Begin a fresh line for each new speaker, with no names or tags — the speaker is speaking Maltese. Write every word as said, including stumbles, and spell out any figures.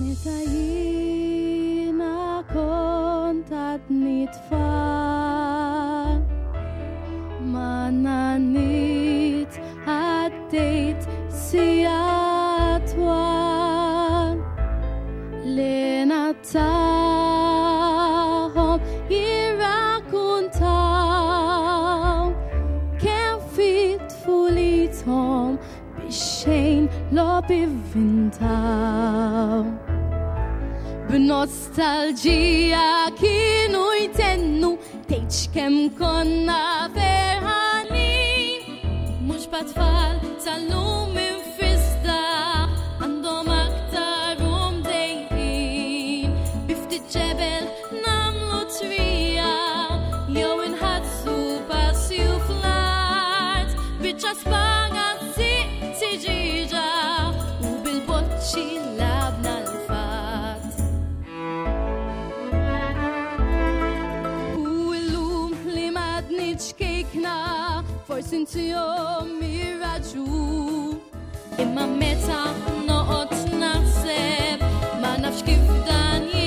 Meta jiena kont għadni tfal ma nanit għaddejt sija twal li nattahom jirrakkuntaw kemm fit-tfulithom biex xejn lob ivvintaw. B'nostalġija kienu jtennu tgħid x'kemm konna ferħanin, mhux b'tfal tal-lum infisda għandhom aktar umdejjin, bi ftit ġebel nagħmlu trija jew inħadsu passi u fl-art, biċċa spaga tiġiġa u bil-boċċi labna l-fatt. U illum li m'għadniex kejkna forsi intihom ir-raġun, imma meta noqgħod naħseb ma nafx kif dan